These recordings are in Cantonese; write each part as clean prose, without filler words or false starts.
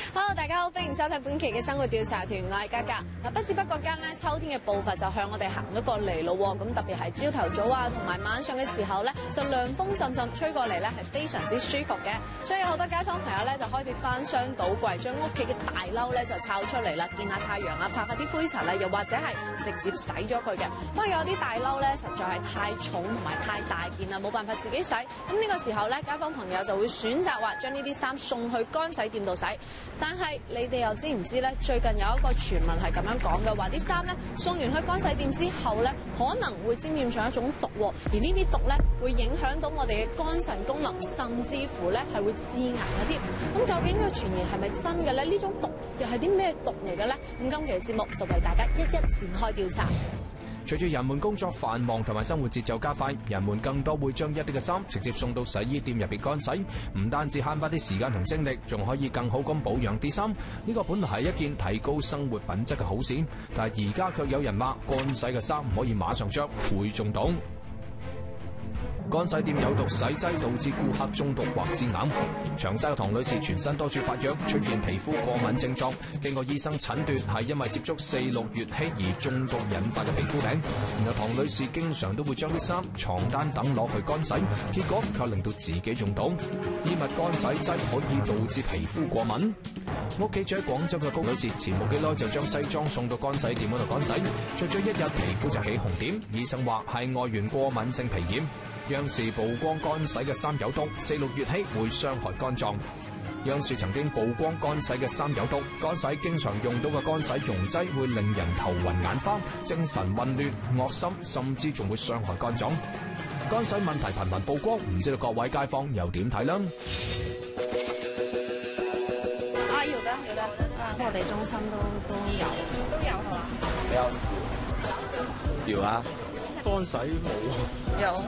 Hello， 大家好，歡迎收睇本期嘅生活調查團，我係嘉嘉。嗱，不知不覺間咧，秋天嘅步伐就向我哋行咗過嚟咯。咁特別係朝頭早啊，同埋晚上嘅時候咧，就涼風陣陣吹過嚟咧，係非常之舒服嘅。所以有好多街坊朋友咧就開始翻箱倒櫃，將屋企嘅大褸咧就摷出嚟啦，見下太陽啊，拍下啲灰塵啊，又或者係直接洗咗佢嘅。不過有啲大褸咧，實在係太重同埋太大件啦，冇辦法自己洗。咁呢個時候咧，街坊朋友就會選擇話將呢啲衫送去乾洗店度洗。但係你哋又知唔知咧？最近有一個傳聞係咁樣講嘅，話啲衫咧送完去乾洗店之後咧，可能會沾染上一種毒，而呢啲毒咧會影響到我哋嘅肝腎功能，甚至乎咧係會致癌嘅添。咁究竟呢個傳言係咪真嘅咧？呢種毒又係啲咩毒嚟嘅咧？咁今期嘅節目就為大家一一展開調查。 隨住人們工作繁忙同埋生活節奏加快，人們更多會將一啲嘅衫直接送到洗衣店入邊乾洗，唔單止慳翻啲時間同精力，仲可以更好咁保養啲衫。呢個本來係一件提高生活品質嘅好事，但係而家卻有人話乾洗嘅衫唔可以馬上着，會中毒。乾洗店有毒洗劑導致顧客中毒或致癌。長沙嘅唐女士全身多處發癢，出現皮膚過敏症狀，經過醫生診斷係因為接觸4,6乙烯而中毒引發嘅皮膚病。然後唐女士經常都會將啲衫、床單等攞去乾洗，結果卻令到自己中毒。衣物乾洗劑可以導致皮膚過敏。屋企住喺廣州嘅高女士前冇幾耐就將西裝送到乾洗店嗰度乾洗，着咗一日皮膚就起紅點，醫生話係外源過敏性皮炎。央視曝光乾洗嘅衫有毒，4,6乙烯會傷害肝臟。央視曾經曝光乾洗嘅衫有毒，乾洗經常用到嘅乾洗溶劑會令人頭暈眼花、精神混亂、噁心，甚至仲會傷害肝臟。乾洗問題頻頻曝光，唔知道各位街坊又點睇呢？ 有的，我哋中心都有係嘛？ 比較少。有啊，乾洗冇。 有。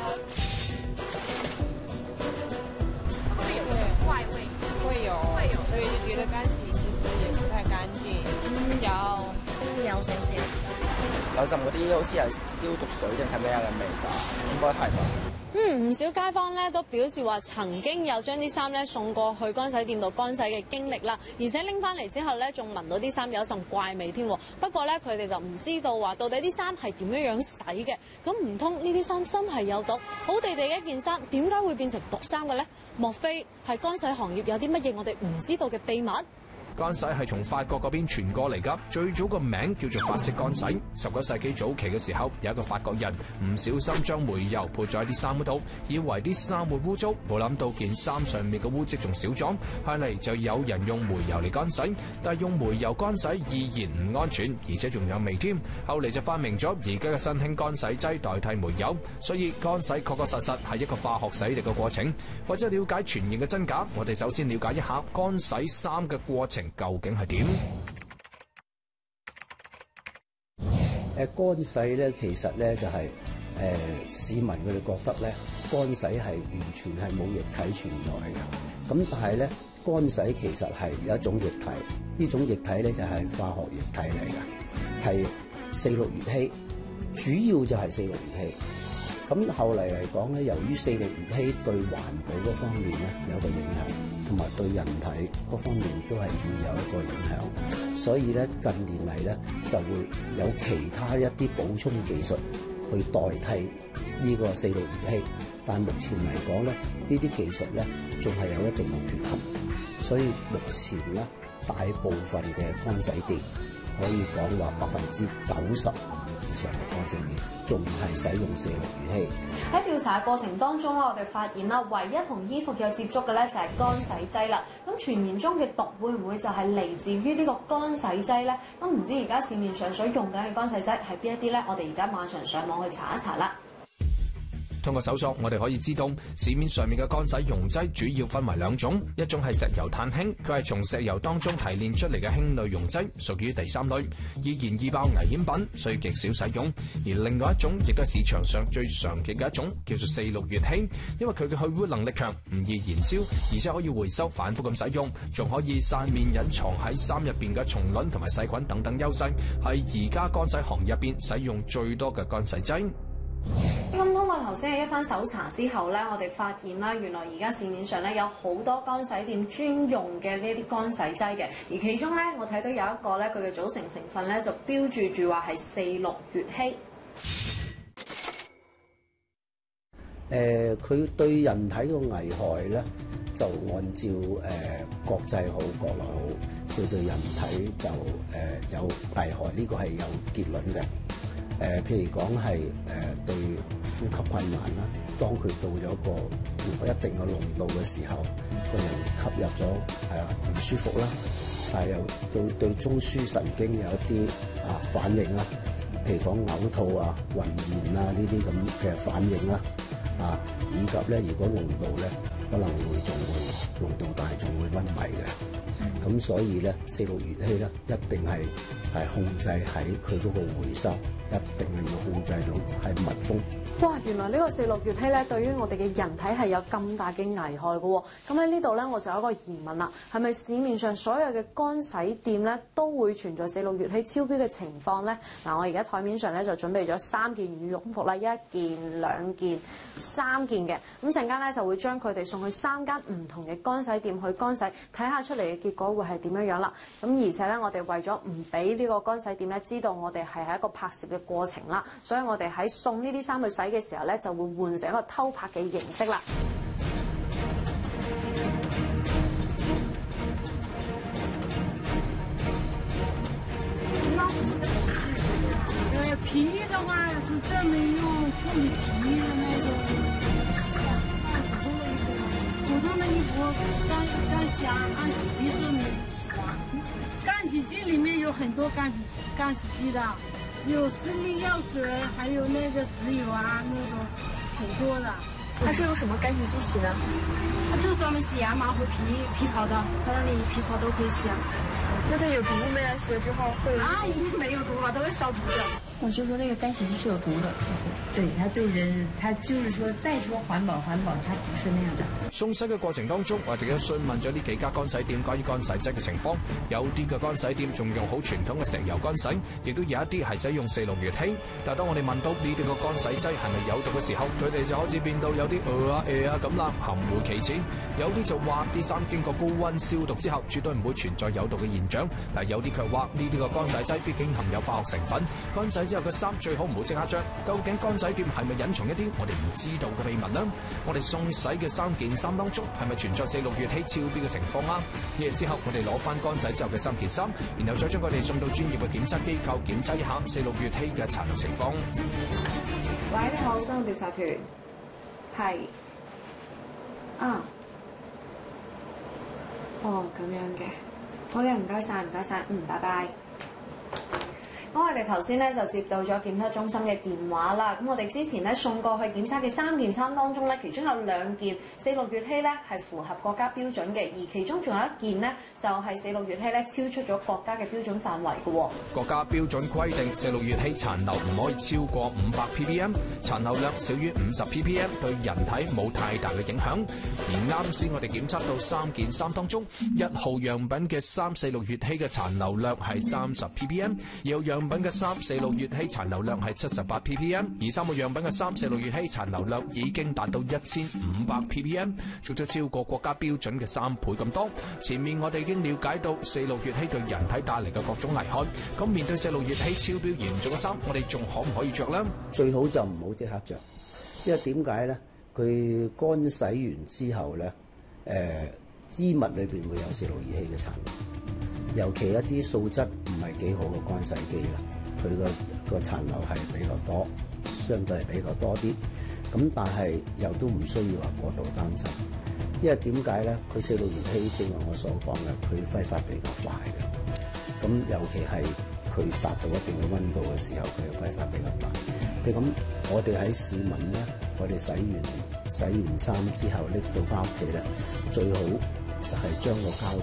所以就覺得乾洗其實也不太乾淨。 有少少。 有陣嗰啲好似係消毒水定係咩嘅味道，應該係吧。 唔少街坊咧都表示話曾經有將啲衫咧送過去乾洗店度乾洗嘅經歷啦，而且拎翻嚟之後咧仲聞到啲衫有一陣怪味添。不過咧佢哋就唔知道話到底啲衫係點樣洗嘅，咁唔通呢啲衫真係有毒？好地地嘅一件衫點解會變成毒衫嘅咧？莫非係乾洗行業有啲乜嘢我哋唔知道嘅秘密？ 乾洗係從法國嗰邊傳過嚟㗎，最早個名叫做法式乾洗。19世紀早期嘅時候，有一個法國人唔小心將煤油潑咗喺啲衫嗰度，以為啲衫會污糟，冇諗到件衫上面嘅污漬仲少咗。後嚟就有人用煤油嚟乾洗，但係用煤油乾洗依然唔安全，而且仲有味添。後嚟就發明咗而家嘅新興乾洗劑代替煤油，所以乾洗確確實實係一個化學洗滌嘅過程。為咗了解傳言嘅真假，我哋首先了解一下乾洗衫嘅過程究竟係點？ 乾洗咧，其實咧就係市民佢哋覺得咧，乾洗係完全係冇液體存在嘅。咁但係咧，乾洗其實係有一種液體，呢種液體咧就係化學液體嚟嘅，係4,6乙烯，主要就係4,6乙烯。咁後嚟嚟講咧，由於4,6乙烯對環保嗰方面咧有一個影響，同埋對人體嗰方面都係會有一個影響，所以咧近年嚟咧就會有其他一啲補充技術去代替呢個4,6乙烯，但目前嚟講咧，呢啲技術咧仲係有一定嘅缺陷，所以目前咧大部分嘅乾洗店可以講話95%以上嘅乾洗店仲係使用4,6乙烯。 喺調查嘅過程當中咧，我哋發現啦，唯一同衣服有接觸嘅咧就係乾洗劑啦。咁傳言中嘅毒會唔會就係嚟自於呢個乾洗劑咧？咁唔知而家市面上所用緊嘅乾洗劑係邊一啲咧？我哋而家馬上上網去查一查啦。 通過搜索，我哋可以知道市面上面嘅乾洗溶劑主要分為2種，一種係石油碳氫，佢係從石油當中提煉出嚟嘅氫類溶劑，屬於第3類，易燃易爆危險品，所以極少使用。而另外一種亦都係市場上最常見嘅一種，叫做4,6乙烯，因為佢嘅去污能力強，唔易燃燒，而且可以回收反覆咁使用，仲可以散面隱藏喺衫入邊嘅蟲卵同埋細菌等等優勢，係而家乾洗行業入邊使用最多嘅乾洗劑。 咁通過過頭先嘅一番搜查之後咧，我哋發現啦，原來而家市面上咧有好多乾洗店專用嘅呢啲乾洗劑嘅，而其中咧我睇到有一個咧佢嘅組成成分咧就標註住話係4,6乙烯。 佢對人體嘅危害咧，就按照國際好、國內好，佢對人體就有危害，呢個係有結論嘅。譬如講係對呼吸困難啦，當佢到咗一定嘅濃度嘅時候，個人吸入咗唔舒服啦，但係又對中樞神經有一啲反應啦，譬如講嘔吐啊、暈眩啊呢啲咁嘅反應啦。以及咧，如果濃度咧，可能會濃度大，仲會昏迷嘅。咁所以咧，4,6乙烯咧，一定係控制喺佢嗰個回收，一定係要控制到係密封。 哇！原來呢個4,6乙烯咧，對於我哋嘅人體係有咁大嘅危害嘅喎。咁喺呢度咧，我就有一個疑問啦，係咪市面上所有嘅乾洗店咧都會存在4,6乙烯超標嘅情況咧？嗱，我而家台面上咧就準備咗3件羽絨服啦，1件、2件、3件嘅。咁陣間咧就會將佢哋送去3間唔同嘅乾洗店去乾洗，睇下出嚟嘅結果會係點樣樣啦。咁而且咧，我哋為咗唔俾呢個乾洗店咧知道我哋係一個拍攝嘅過程啦，所以我哋喺送呢啲衫去洗嘅時候咧，就會換成一個偷拍嘅形式啦。 皮的話是專門用護理皮的那種洗啊，普通的衣服乾洗按洗的時候沒洗啊。乾洗機裏面有很多乾洗機的，有生命藥水，還有那個石油啊，那種很多的。 它是用什麼乾洗機洗呢？ 它就是專門洗羊毛和皮草的，它那裡皮草都可以洗啊。 那它有毒沒有？洗了之後會？ 已經沒有毒了，都會消毒的。 我就說那個乾洗機是有毒的，其實。 對，它對人，它就是說再說環保，它不是那樣的。 送洗嘅過程當中，我哋都詢問咗呢幾家乾洗店關於乾洗劑嘅情況。有啲嘅乾洗店仲用好傳統嘅石油乾洗，亦都有一啲係使用4,6乙烯。但係當我哋問到呢啲個乾洗劑係咪有毒嘅時候，佢哋就開始變到有啲咁啦，含糊其辭。有啲就話啲衫經過高溫消毒之後，絕對唔會存在有毒嘅現象。但係有啲卻話呢啲個乾洗劑畢竟含有化學成分，乾洗之後嘅衫最好唔好即刻着。究竟乾洗店係咪隱藏一啲我哋唔知道嘅秘密呢？我哋送洗嘅3件衫當中係咪存在4,6乙烯超標嘅情況啊？呢日之後我哋攞翻乾洗之後嘅3件衫，然後再將佢哋送到專業嘅檢測機構檢測一下4,6乙烯嘅殘留情況。 喂，你好，生物調查團，係咁樣嘅，好嘅，唔該晒，拜拜。咁我哋頭先咧就接到咗檢測中心嘅電話啦。咁我哋之前咧送過去檢測嘅3件衫當中咧，其中有2件4,6乙烯咧係符合國家標準嘅，而其中仲有1件呢，就係4,6乙烯咧超出咗國家嘅標準範圍嘅喎。 國家標準規定4,6乙烯殘留唔可以超過500 ppm， 殘留量少於50 ppm 對人體冇太大嘅影響。而啱先我哋檢測到3件衫當中，1號樣品嘅衫4,6乙烯嘅殘留量係30 ppm， 2號樣品嘅衫4,6乙烯殘留量係78 ppm， 而3號樣品嘅衫4,6乙烯殘留量已經達到1500 ppm， 足足超過國家標準嘅3倍咁多。前面我哋已經了解到4,6乙烯對人體帶嚟嘅各種危害，咁面對4,6乙烯超標嚴重嘅衫，我哋仲可唔可以着呢？ 最好就唔好即刻着，因為點解咧？佢乾洗完之後咧，衣物裏邊會有4,6乙烯嘅殘留，尤其一啲素質唔係幾好嘅乾洗機啦，佢個殘留係比較多，相對係比較多啲。咁但係又都唔需要話過度擔心，因為點解咧？佢4,6乙烯正如我所講嘅，佢揮發比較快嘅。咁尤其係佢達到一定嘅溫度嘅時候，佢嘅揮發比較大。譬如咁，我哋喺市民咧，我哋洗完衫之後拎到翻屋企咧，最好就係將個膠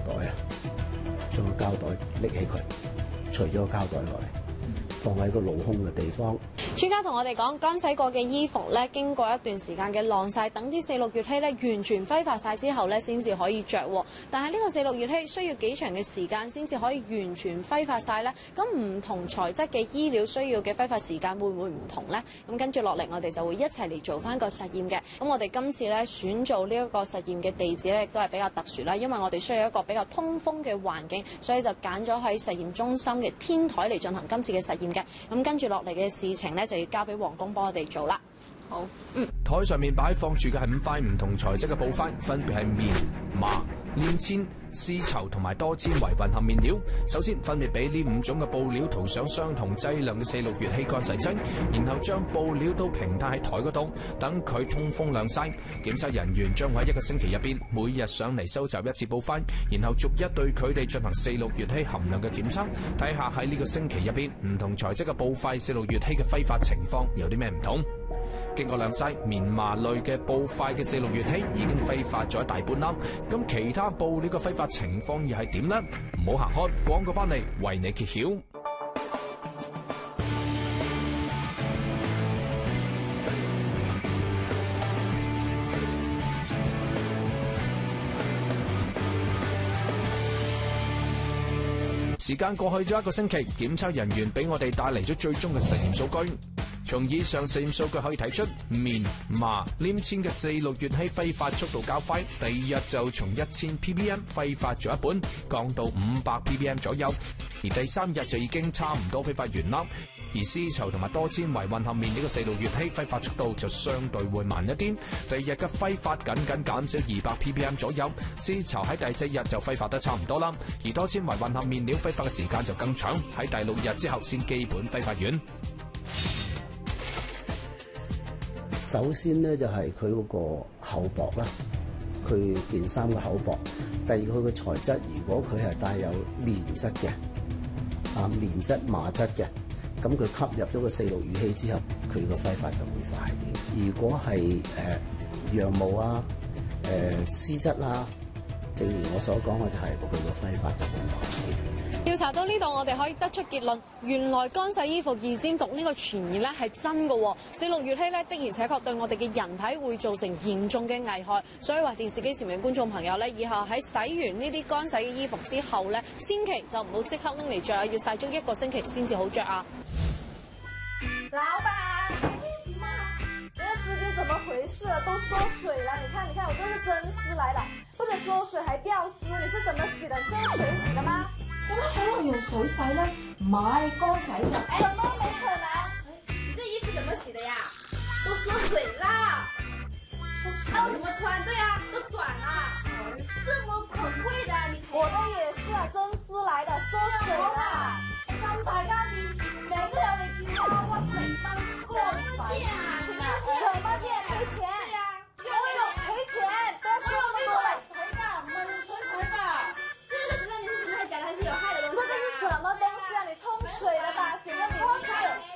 袋拎起佢，除咗個膠袋落嚟，放喺個露空嘅地方， 專家同我哋講，乾洗過嘅衣服咧，經過一段時間嘅晾曬，等啲4、6月烯咧完全揮發晒之後咧，先至可以着。但係呢個4、6月烯需要幾長嘅時間先至可以完全揮發晒呢？咁唔同材質嘅衣料需要嘅揮發時間會唔會唔同呢？咁跟住落嚟，我哋就會一齊嚟做翻個實驗嘅。咁我哋今次咧選做呢一個實驗嘅地址咧，亦都係比較特殊啦，因為我哋需要一個比較通風嘅環境，所以就揀咗喺實驗中心嘅天台嚟進行今次嘅實驗嘅。咁跟住落嚟嘅事情咧，就要交俾黃工幫我哋做啦。好， 台上面擺放住嘅係5塊唔同材質嘅布塊，分別係棉、麻、黏纖、絲綢同埋多纖維混合面料。首先分別俾呢5種嘅布料塗上相同劑量嘅4、6月烯乾洗劑，然後將布料都平攤喺台嗰度，等佢通風晾曬。檢測人員將會喺1個星期入邊每日上嚟收集1次布塊，然後逐一對佢哋進行4、6月烯含量嘅檢測，睇下喺呢個星期入邊唔同材質嘅布塊4、6月烯嘅揮發情況有啲咩唔同。經過晾曬，棉麻類嘅布塊嘅4、6月烯已經揮發咗一大半啦。咁其他布料嘅揮發情況又係點呢？唔好行開，廣告翻嚟為你揭曉。時間過去咗1個星期，檢測人員俾我哋帶嚟咗最終嘅實驗數據。從以上實驗數據可以睇出，棉、麻、黏纖嘅4、6月烯揮發速度較快，第2日就從1000 ppm 揮發咗一半，降到500 ppm 左右，而第3日就已經差唔多揮發完啦。而絲綢同埋多纖維混合面呢個4、6月烯揮發速度就相對會慢一啲，第2日嘅揮發僅減少200 ppm 左右，絲綢喺第4日就揮發得差唔多啦，而多纖維混合面料揮發嘅時間就更長，喺第6日之後先基本揮發完。 首先咧就係佢嗰個厚薄啦，佢件衫嘅厚薄。第二，佢嘅材質，如果佢係帶有棉質嘅，棉質麻質嘅，咁佢吸入咗個4、6月烯之後，佢個揮發就會快啲。如果係羊毛啊、絲質啊，正如我所講嘅，就係佢個揮發就會慢啲。 調查到呢度，我哋可以得出結論，原來乾洗衣服易沾毒呢個傳言咧係真嘅。4、6月烯咧的而且確對我哋嘅人體會造成嚴重嘅危害，所以話電視機前面嘅觀眾朋友咧，以後喺洗完呢啲乾洗嘅衣服之後咧，千祈就唔好即刻拎嚟着啊，要曬足1個星期先至好着啊！ 老闆，點啊？這絲巾怎麼回事？都縮水了！你看，我這是真絲來的，不僅縮水還掉絲，你是怎麼洗的？你是用水洗的嗎？ 點解可能用水洗呢？唔係乾洗㗎。 怎麼沒可能？你這衣服怎麼洗的呀？都縮水啦！那我怎麼穿？對呀，都短啦。這麼很貴的，你我的也是啊，真絲來的，縮水啦。咁大家面前都有你見啦，我成班乾洗啊！什麼店賠錢？對呀，就會有賠錢，不要說那麼多了。水的，唔係用水洗的。這個質量你是真的還是假的？還是有害的東西？這是什麼東西啊？你沖水的吧？寫個名字。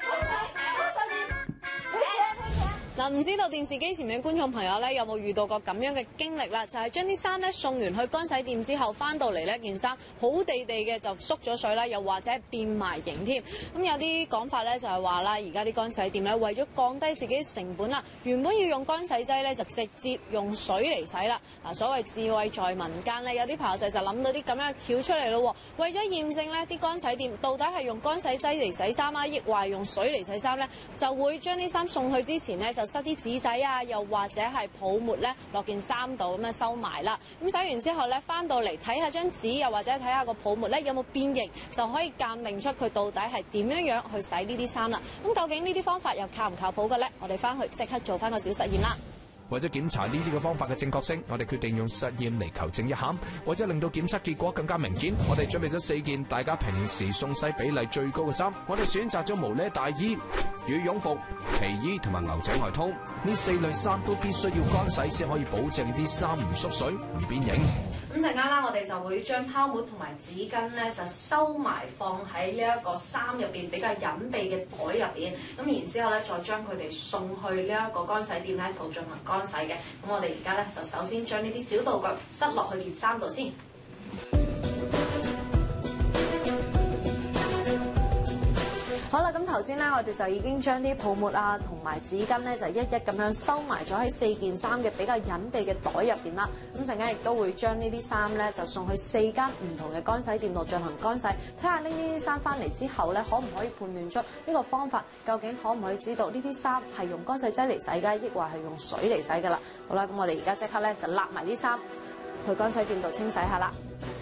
嗱，唔知道電視機前面嘅觀眾朋友咧，有冇遇到過咁樣嘅經歷啦？就係將啲衫咧送完去乾洗店之後，翻到嚟呢件衫好地地嘅就縮咗水啦，又或者變埋形添。咁有啲講法咧就係話啦，而家啲乾洗店咧為咗降低自己成本啦，原本要用乾洗劑咧就直接用水嚟洗啦。嗱，所謂智慧在民間咧，有啲朋友就諗到啲咁樣嘅橋出嚟咯。為咗驗證呢啲乾洗店到底係用乾洗劑嚟洗衫啊，抑或係用水嚟洗衫咧，就會將啲衫送去之前呢，就塞啲紙仔啊，又或者係泡沫咧落件衫度咁樣收埋啦。咁洗完之後咧，翻到嚟睇下張紙，又或者睇下個泡沫咧有冇變形，就可以鑑定出佢到底係點樣去洗呢啲衫啦。咁究竟呢啲方法又靠唔靠譜嘅咧？我哋翻去即刻做翻個小實驗啦。 為咗檢查呢啲嘅方法嘅正確性，我哋決定用實驗嚟求證一下，為咗令到檢測結果更加明顯，我哋準備咗4件大家平時送洗比例最高嘅衫。我哋選擇咗毛呢大衣、羽絨服、皮衣同埋牛仔外套。呢4類衫都必須要乾洗先可以保證啲衫唔縮水、唔變形。 咁陣間啦，我哋就會將泡沫同埋紙巾咧就收埋放喺呢一個衫入邊比較隱秘嘅袋入邊。咁然之後咧，再將佢哋送去呢一個乾洗店咧度進行乾洗嘅。咁我哋而家咧就首先將呢啲小道具塞落去件衫度先。好啦，咁頭頭先咧，我哋就已經將啲泡沫啊同埋紙巾咧，就一一咁樣收埋咗喺4件衫嘅比較隱秘嘅袋入邊啦。咁陣間亦都會將呢啲衫咧，就送去4間唔同嘅乾洗店度進行乾洗，睇下拎呢啲衫翻嚟之後咧，可唔可以判斷出呢個方法究竟可唔可以知道呢啲衫係用乾洗劑嚟洗㗎，抑或係用水嚟洗㗎啦？好啦，咁我哋而家即刻咧就揦埋啲衫去乾洗店度清洗下啦。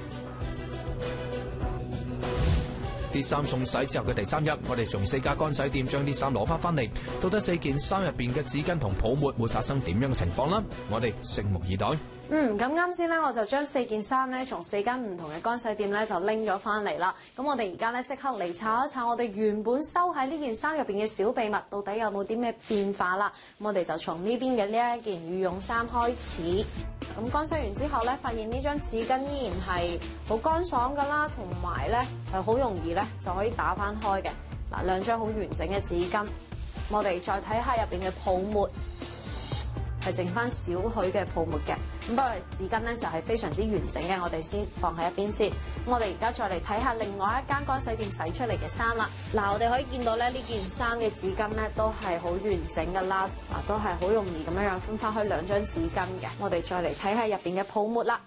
啲衫送洗之後嘅第3日，我哋從4家乾洗店將啲衫攞翻嚟，到底4件衫入邊嘅紙巾同泡沫會發生點樣嘅情況啦？我哋拭目以待。 咁啱先咧，我就將4件衫咧從4間唔同嘅乾洗店咧就拎咗翻嚟啦。咁我哋而家咧即刻嚟查一查我哋原本收喺呢件衫入邊嘅小秘密，到底有冇啲咩變化啦？咁我哋就從呢邊嘅呢一件羽絨衫開始。咁乾洗完之後咧，發現呢張紙巾依然係好乾爽㗎啦，同埋咧係好容易咧就可以打翻開嘅。嗱，2張好完整嘅紙巾。我哋再睇下入邊嘅泡沫，係剩翻少許嘅泡沫嘅。咁不過紙巾咧就係非常之完整嘅，我哋先放喺一邊先。咁我哋而家再嚟睇下另外一間乾洗店洗出嚟嘅衫啦。嗱，我哋可以見到咧呢件衫嘅紙巾咧都係好完整㗎啦，都係好容易咁樣樣分翻開2張紙巾嘅。我哋再嚟睇下入邊嘅泡沫啦。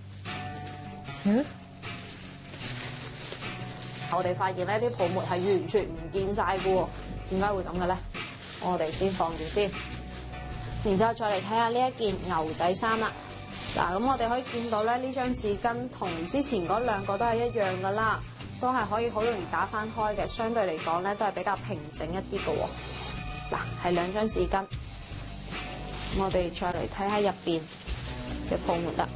我哋發現呢啲泡沫係完全唔見晒㗎喎，點解會咁嘅咧？我哋先放住先，然之後再嚟睇下呢一件牛仔衫啦。嗱，咁我哋可以見到咧呢張紙巾同之前嗰2個都係一樣㗎啦，都係可以好容易打翻開嘅，相對嚟講咧都係比較平整一啲嘅喎。嗱，係2張紙巾，我哋再嚟睇下入邊嘅泡沫啦。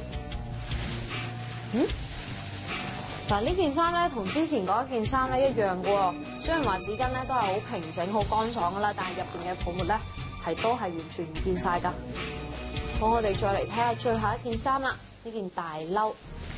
嗱，呢件衫咧同之前嗰一件衫咧一樣嘅喎，雖然話紙巾咧都係好平整、好乾爽㗎啦，但係入邊嘅泡沫咧都係完全唔見晒㗎。好，我哋再嚟睇下最後一件衫啦，呢件大褸。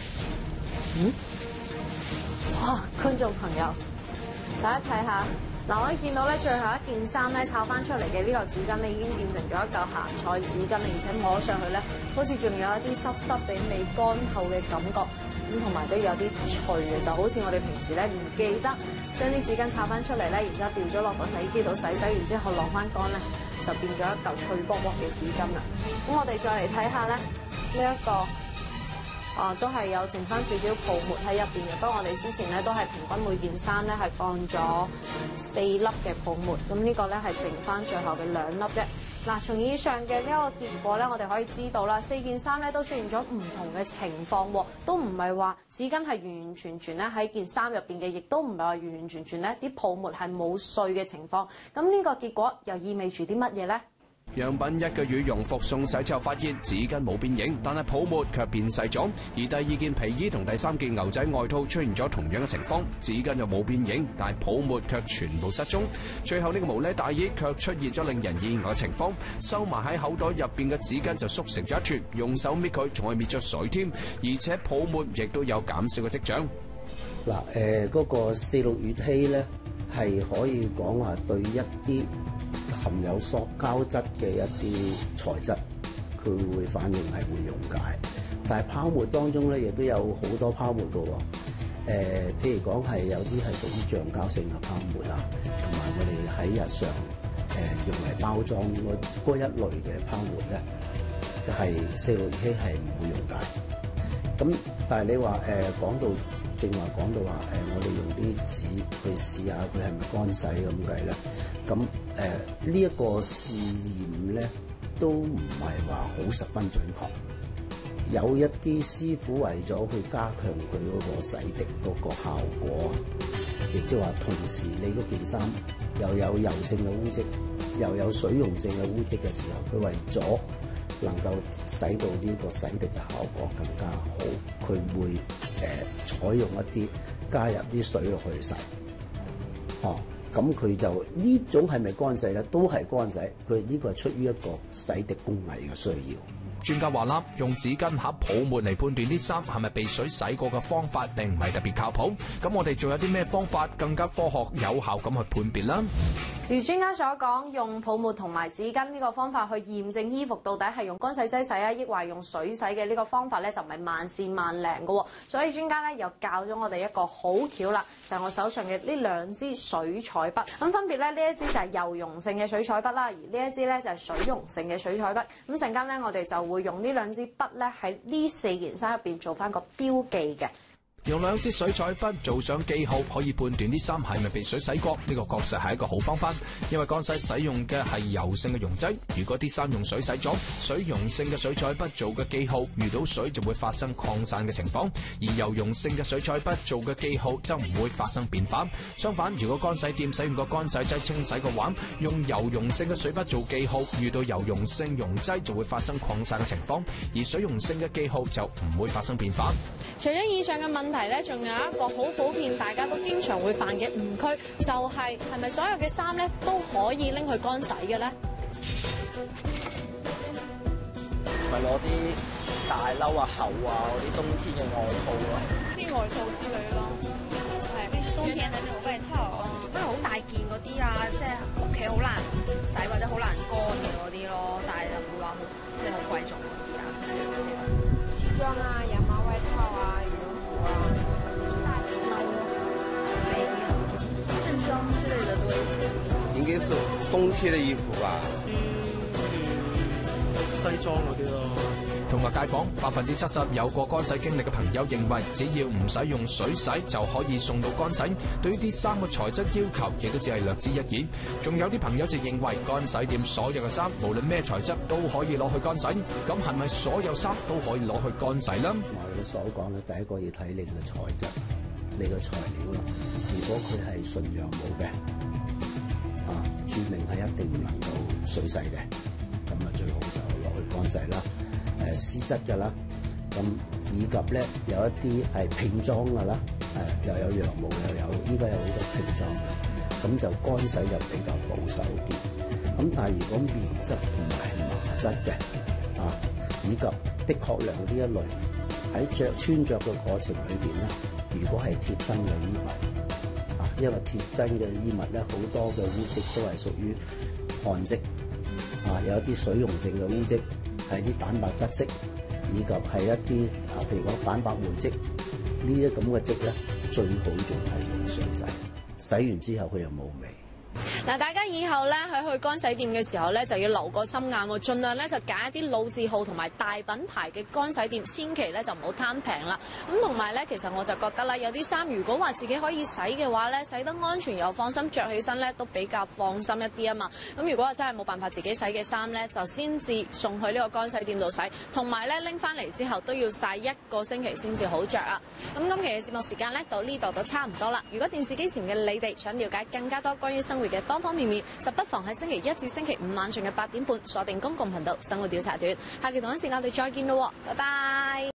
哇，觀眾朋友，大家睇下，嗱，可以見到咧最後一件衫咧摷翻出嚟嘅呢個紙巾咧已經變成咗一嚿鹹菜紙巾，而且摸上去咧好似仲有一啲濕濕地未乾透嘅感覺。咁同埋都有啲脆嘅，就好似我哋平時咧唔記得將啲紙巾摷翻出嚟咧，然之後掉咗落個洗衣機度洗完之後晾翻乾咧，就變咗一嚿脆卜卜嘅紙巾啦。咁我哋再嚟睇下咧，呢一個都係有剩翻少少泡沫喺入邊嘅。不過我哋之前咧都係平均每件衫咧係放咗4粒嘅泡沫，咁呢個咧係剩翻最後嘅2粒啫。嗱，從以上嘅呢一個結果咧，我哋可以知道啦，4件衫咧都出現咗唔同嘅情況喎，都唔係話紙巾係完完全全咧喺件衫入邊嘅，亦都唔係話完完全全咧啲泡沫係冇碎嘅情況。咁呢個結果又意味住啲乜嘢咧？ 樣品1嘅羽絨服送洗之後發現紙巾冇變形，但係泡沫卻變細咗。而第2件皮衣同第3件牛仔外套出現咗同樣嘅情況，紙巾又冇變形，但係泡沫卻全部失蹤。最後呢個毛呢大衣卻出現咗令人意外嘅情況，收埋喺口袋入邊嘅紙巾就縮成咗一團，用手搣佢仲可以搣出水添，而且泡沫亦都有減少嘅跡象。 嗱，嗰個46乙烯咧係可以講話對一啲含有塑膠質嘅一啲材質，佢會反應係會溶解。但係泡沫當中咧，亦都有好多泡沫嘅喎。譬如講係有啲係屬於橡膠性嘅泡沫啊，同埋我哋喺日常用嚟包裝嗰一類嘅泡沫咧，係46乙烯係唔會溶解。咁但係你話講到正話講到話我哋用啲紙去試下佢係咪乾洗咁計咧？咁呢一個試驗咧都唔係話好十分準確。有一啲師傅為咗去加強佢嗰個洗滌嗰個效果，亦即係話同時你嗰件衫又有油性嘅污跡，又有水溶性嘅污跡嘅時候，佢為咗能夠使到呢個洗滌嘅效果更加好，佢會採用一啲加入啲水落去洗。咁佢就呢種係咪乾洗咧？都係乾洗，佢呢個係出於一個洗滌工藝嘅需要。 專家話啦，用紙巾盒泡沫嚟判斷啲衫係咪被水洗過嘅方法並唔係特別靠譜。咁我哋仲有啲咩方法更加科學有效咁去判別啦？ 如專家所講，用泡沫同埋紙巾呢個方法去驗證衣服到底係用乾洗劑洗啊，抑或用水洗嘅呢個方法咧，就唔係萬試萬靈嘅喎。所以專家咧又教咗我哋一個好橋啦，就係我手上嘅呢兩支水彩筆。咁分別咧，呢一支就係油溶性嘅水彩筆啦，而呢一支咧就係水溶性嘅水彩筆。咁陣間咧，我哋就會用呢兩支筆咧喺呢4件衫入邊做翻個標記嘅。 用兩支水彩筆做上記號，可以判斷啲衫係咪被水洗過。呢個確實係一個好方法，因為乾洗使用嘅係油性嘅溶劑。如果啲衫用水洗咗，水溶性嘅水彩筆做嘅記號遇到水就會發生擴散嘅情況，而油溶性嘅水彩筆做嘅記號就唔會發生變化。相反，如果乾洗店使用個乾洗劑清洗嘅話，用油溶性嘅水筆做記號，遇到油溶性溶劑就會發生擴散嘅情況，而水溶性嘅記號就唔會發生變化。 除咗以上嘅問題咧，仲有一個好普遍，大家都經常會犯嘅誤區，就係咪所有嘅衫咧都可以拎去乾洗嘅咧？ 咪攞啲大褸啊、厚啊嗰啲冬天嘅外套咯， 啲外套之類咯，係冬天嘅那種外套，因為好大件嗰啲啊，即係屋企好難洗或者好難乾嘅嗰啲咯，但係就唔會話好即係好貴重嗰啲啊，西裝啊、羊毛外套啊、羽絨服啊、大褸啊、正裝之類的多一些。 應該是冬天的衣服吧。 西裝嗰啲咯。 同埋街坊70%有過乾洗經歷嘅朋友認為，只要唔使用水洗就可以送到乾洗。對於啲衫嘅材質要求，亦都只係略知一二。仲有啲朋友就認為，乾洗店所有嘅衫，無論咩材質都可以攞去乾洗。咁係咪所有衫都可以攞去乾洗呢？ 我哋所講咧，第一個要睇你嘅材質，你嘅材料啦。如果佢係純羊毛嘅，註明係一定唔能夠水洗嘅，咁啊最好就攞去乾洗啦。絲質嘅啦，咁以及咧有一啲係拼裝嘅啦，又有羊毛又有，依家有好多拼裝嘅，咁就乾洗就比較保守啲。咁但係如果棉質同埋係麻質嘅，以及的確良呢一類喺穿着嘅過程裏邊咧，如果係貼身嘅衣物，因為貼身嘅衣物咧好多嘅污漬都係屬於汗漬，有一啲水溶性嘅污漬。係啲蛋白質漬，以及係一啲譬如講蛋白酶漬，呢啲咁嘅漬咧，最好仲係用水洗，洗完之後佢又冇味。 嗱，大家以後咧去乾洗店嘅時候咧，就要留個心眼喎，盡量咧就揀一啲老字號同埋大品牌嘅乾洗店，千祈咧就唔好貪平啦。咁同埋咧，其實我就覺得啦，有啲衫如果話自己可以洗嘅話咧，洗得安全又放心，着起身咧都比較放心一啲啊嘛。咁如果真係冇辦法自己洗嘅衫咧，就先至送去呢個乾洗店度洗，同埋咧拎翻嚟之後都要曬1個星期先至好着啊。咁今期嘅節目時間咧到呢度都差唔多啦。如果電視機前嘅你哋想了解更加多關於生活嘅方方面面，就不妨喺星期1至星期5晚上嘅8點半鎖定公共頻道《生活調查團》。下期同一時間我哋再見咯，拜拜。